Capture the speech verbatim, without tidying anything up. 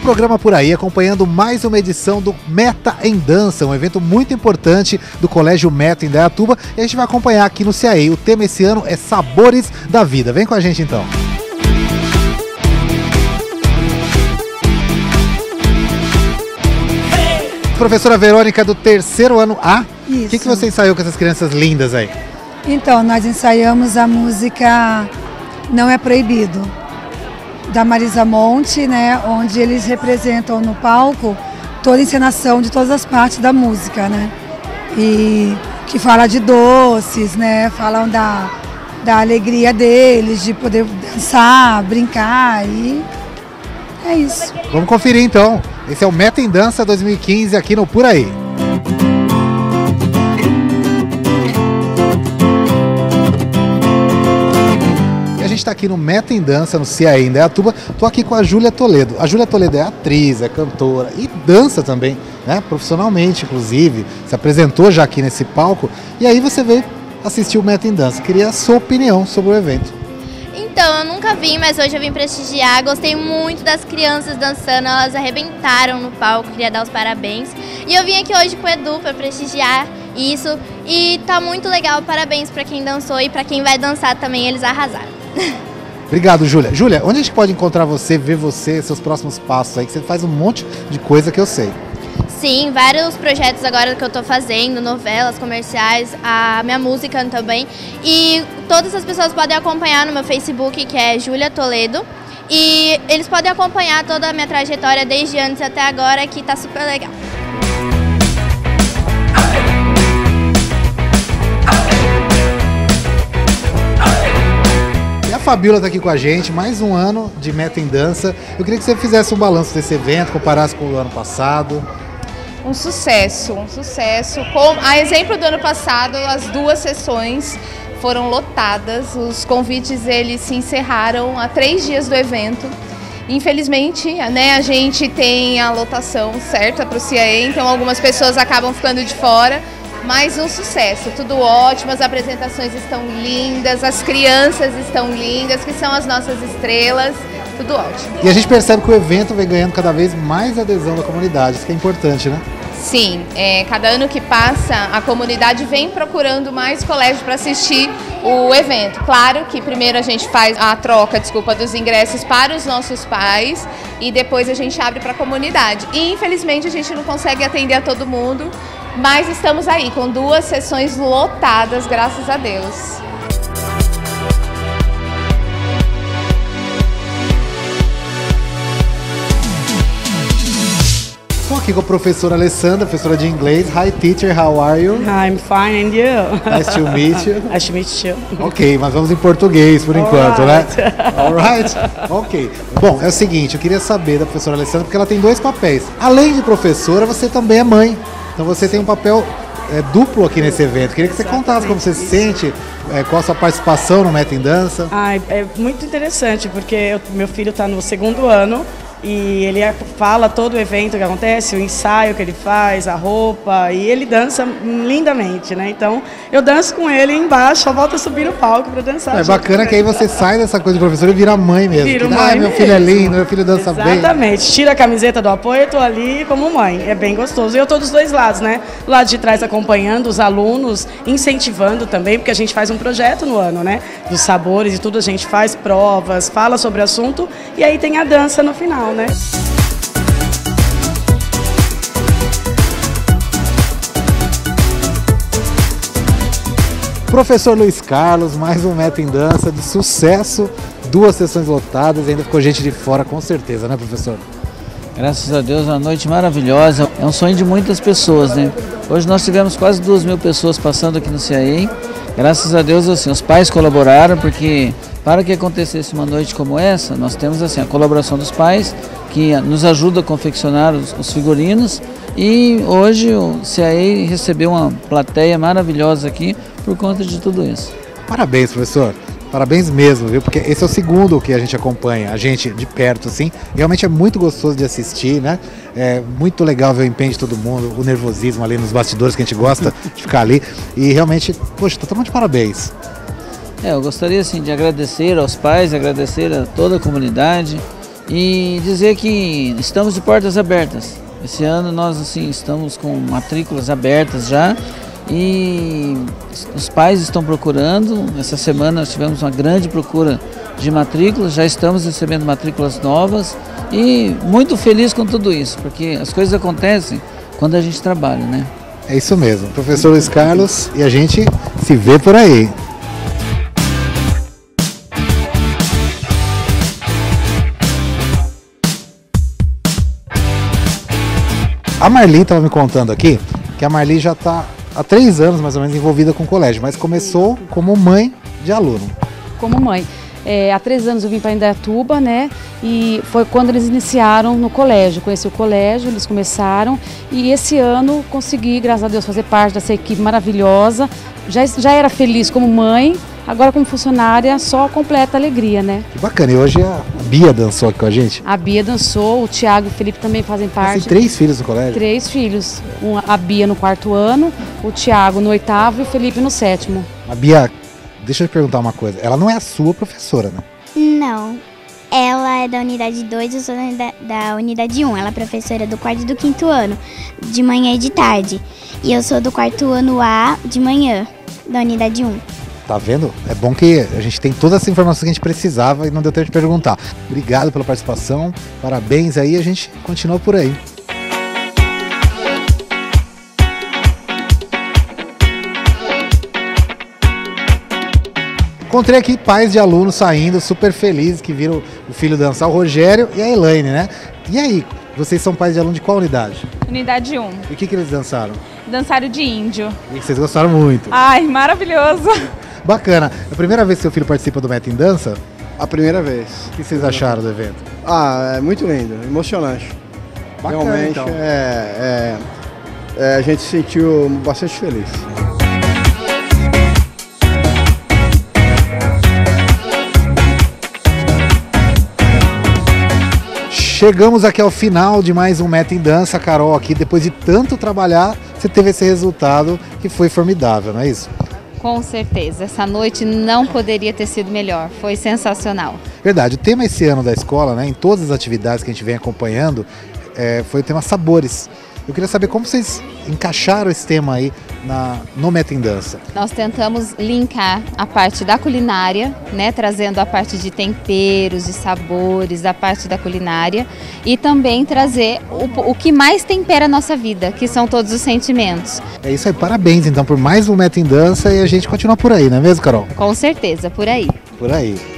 programa Por Aí, acompanhando mais uma edição do Meta em Dança, um evento muito importante do Colégio Meta em Indaiatuba, e a gente vai acompanhar aqui no C A E. O tema esse ano é Sabores da Vida. Vem com a gente então. Professora Verônica, do terceiro ano A, o que, que você ensaiou com essas crianças lindas aí? Então, nós ensaiamos a música Não é Proibido, da Marisa Monte, né, onde eles representam no palco toda a encenação de todas as partes da música, né, e que fala de doces, né, falam da, da alegria deles, de poder dançar, brincar, e é isso. Vamos conferir então, esse é o Meta em Dança dois mil e quinze aqui no Por Aí. A gente está aqui no Meta em Dança, no C A E em Indaiatuba. Estou aqui com a Júlia Toledo. A Júlia Toledo é atriz, é cantora e dança também, né? Profissionalmente, inclusive. Se apresentou já aqui nesse palco. E aí você veio assistir o Meta em Dança. Queria a sua opinião sobre o evento. Então, eu nunca vim, mas hoje eu vim prestigiar. Gostei muito das crianças dançando, elas arrebentaram no palco, queria dar os parabéns. E eu vim aqui hoje com o Edu para prestigiar isso. E tá muito legal, parabéns para quem dançou e para quem vai dançar também, eles arrasaram. Obrigado, Júlia. Júlia, onde a gente pode encontrar você, ver você, seus próximos passos aí, que você faz um monte de coisa que eu sei. Sim, vários projetos agora que eu tô fazendo, novelas, comerciais, a minha música também. E todas as pessoas podem acompanhar no meu Facebook, que é Júlia Toledo. E eles podem acompanhar toda a minha trajetória desde antes até agora, que tá super legal. A Fabiola está aqui com a gente, mais um ano de Meta em Dança. Eu queria que você fizesse um balanço desse evento, comparasse com o ano passado. Um sucesso, um sucesso. Com, a exemplo do ano passado, as duas sessões foram lotadas. Os convites eles se encerraram há três dias do evento. Infelizmente, né, a gente tem a lotação certa para o C A E, então algumas pessoas acabam ficando de fora. Mais um sucesso, tudo ótimo, as apresentações estão lindas, as crianças estão lindas, que são as nossas estrelas, tudo ótimo. E a gente percebe que o evento vem ganhando cada vez mais adesão da comunidade, isso que é importante, né? Sim, é, cada ano que passa, a comunidade vem procurando mais colégios para assistir o evento. Claro que primeiro a gente faz a troca, desculpa, dos ingressos para os nossos pais e depois a gente abre para a comunidade. E infelizmente a gente não consegue atender a todo mundo, mas estamos aí com duas sessões lotadas, graças a Deus. Estou aqui com a professora Alessandra, professora de inglês. Hi teacher, how are you? I'm fine, and you? Nice to meet you. Nice to meet you. Ok, mas vamos em português por All enquanto, right. né? Alright? Ok. Bom, é o seguinte, eu queria saber da professora Alessandra, porque ela tem dois papéis. Além de professora, você também é mãe. Então você tem um papel é, duplo aqui nesse evento. Queria que você contasse como você se sente, é, qual a sua participação no Meta em Dança. Ah, é muito interessante, porque eu, meu filho está no segundo ano e ele fala todo o evento que acontece, o ensaio que ele faz, a roupa, e ele dança lindamente, né? Então eu danço com ele embaixo, só volto a subir no palco para dançar. É bacana que aí você sai dessa coisa de professora e vira mãe mesmo. Viro que, mãe ah, meu mesmo. filho é lindo, meu filho dança bem. Exatamente, tira a camiseta do apoio, eu tô ali como mãe, é bem gostoso. E eu tô dos dois lados, né? Do lado de trás acompanhando os alunos, incentivando também, porque a gente faz um projeto no ano, né? Dos sabores e tudo, a gente faz provas, fala sobre o assunto, e aí tem a dança no final, né? Professor Luiz Carlos, mais um Meta em Dança de sucesso, duas sessões lotadas, ainda ficou gente de fora com certeza, né, professor? Graças a Deus, uma noite maravilhosa, é um sonho de muitas pessoas, né? Hoje nós tivemos quase duas mil pessoas passando aqui no C A E, graças a Deus, assim, os pais colaboraram, porque para que acontecesse uma noite como essa, nós temos assim, a colaboração dos pais, que nos ajuda a confeccionar os, os figurinos, e hoje o C A E recebeu uma plateia maravilhosa aqui por conta de tudo isso. Parabéns, professor. Parabéns mesmo, viu? Porque esse é o segundo que a gente acompanha, a gente de perto, assim. Realmente é muito gostoso de assistir, né? É muito legal ver o empenho de todo mundo, o nervosismo ali nos bastidores, que a gente gosta de ficar ali. E realmente, poxa, tô tomando de parabéns. É, eu gostaria assim de agradecer aos pais, agradecer a toda a comunidade e dizer que estamos de portas abertas. Esse ano nós assim estamos com matrículas abertas já e os pais estão procurando. Essa semana nós tivemos uma grande procura de matrículas, já estamos recebendo matrículas novas e muito feliz com tudo isso, porque as coisas acontecem quando a gente trabalha, né? É isso mesmo, professor Luiz Carlos, e a gente se vê por aí. A Marli estava me contando aqui que a Marli já está há três anos mais ou menos envolvida com o colégio, mas começou como mãe de aluno. Como mãe. É, há três anos eu vim para Indaiatuba, né? E foi quando eles iniciaram no colégio. Conheci o colégio, eles começaram e esse ano consegui, graças a Deus, fazer parte dessa equipe maravilhosa. Já, já era feliz como mãe, agora como funcionária, só completa alegria, né? Que bacana, e hoje a Bia dançou aqui com a gente. A Bia dançou, o Thiago e o Felipe também fazem parte. Você tem três filhos no colégio? Três filhos, uma, a Bia no quarto ano, o Thiago no oitavo e o Felipe no sétimo. A Bia, deixa eu te perguntar uma coisa, ela não é a sua professora, né? Não, ela é da unidade dois, eu sou da, da unidade um, ela é professora do quarto e do quinto ano, de manhã e de tarde. E eu sou do quarto ano A, de manhã, da unidade um. Tá vendo? É bom que a gente tem todas as informações que a gente precisava e não deu tempo de perguntar. Obrigado pela participação, parabéns aí, a gente continua por aí. Encontrei aqui pais de alunos saindo, super felizes, que viram o filho dançar, o Rogério e a Elaine, né? E aí, vocês são pais de aluno de qual unidade? Unidade um. E o que, que eles dançaram? Dançaram de índio. E vocês gostaram muito? Ai, maravilhoso! Bacana. É a primeira vez que seu filho participa do Meta em Dança? A primeira vez. O que vocês acharam do evento? Ah, é muito lindo, emocionante. Bacana, realmente, então. é, é, é, a gente se sentiu bastante feliz. Chegamos aqui ao final de mais um Meta em Dança, Carol, aqui depois de tanto trabalhar, você teve esse resultado que foi formidável, não é isso? Com certeza, essa noite não poderia ter sido melhor, foi sensacional. Verdade, o tema esse ano da escola, né, em todas as atividades que a gente vem acompanhando, é, foi o tema sabores. Eu queria saber como vocês encaixaram esse tema aí na, no Meta em Dança. Nós tentamos linkar a parte da culinária, né, trazendo a parte de temperos, de sabores, da parte da culinária e também trazer o, o que mais tempera a nossa vida, que são todos os sentimentos. É isso aí, parabéns então por mais um Meta em Dança e a gente continua por aí, não é mesmo, Carol? Com certeza, por aí. Por aí.